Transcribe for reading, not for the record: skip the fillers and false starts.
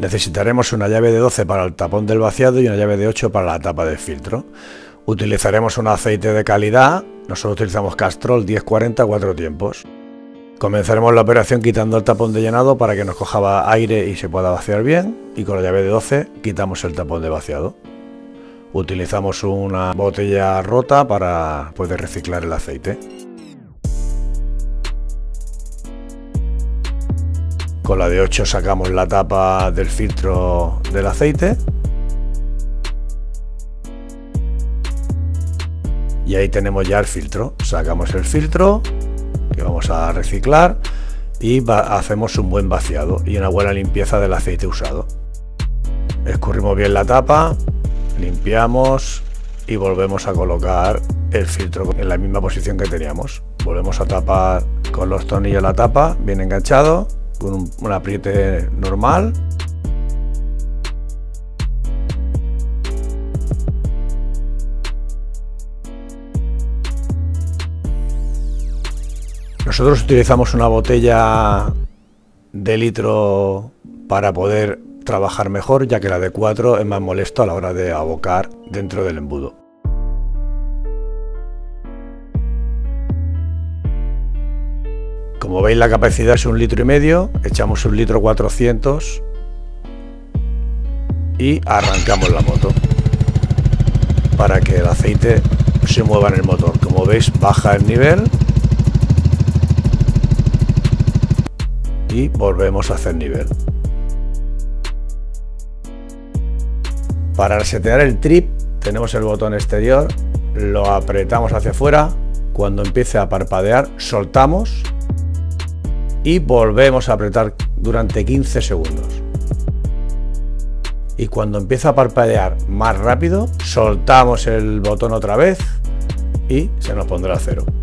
Necesitaremos una llave de 12 para el tapón del vaciado y una llave de 8 para la tapa del filtro. Utilizaremos un aceite de calidad, nosotros utilizamos Castrol 1040 4 tiempos. Comenzaremos la operación quitando el tapón de llenado para que nos coja aire y se pueda vaciar bien, y con la llave de 12 quitamos el tapón de vaciado. Utilizamos una botella rota para poder reciclar el aceite. Con la de 8 sacamos la tapa del filtro del aceite. Y ahí tenemos ya el filtro. Sacamos el filtro que vamos a reciclar y hacemos un buen vaciado y una buena limpieza del aceite usado. Escurrimos bien la tapa, limpiamos y volvemos a colocar el filtro en la misma posición que teníamos. Volvemos a tapar con los tornillos la tapa, bien enganchado, con un apriete normal. Nosotros utilizamos una botella de litro para poder trabajar mejor, ya que la de 4 es más molesto a la hora de abocar dentro del embudo. Como veis, la capacidad es 1,5 litros, echamos 1,4 litros y arrancamos la moto para que el aceite se mueva en el motor. Como veis, baja el nivel y volvemos a hacer nivel. Para resetear el trip tenemos el botón exterior, lo apretamos hacia afuera, cuando empiece a parpadear soltamos y volvemos a apretar durante 15 segundos. Y cuando empieza a parpadear más rápido, soltamos el botón otra vez y se nos pondrá a cero.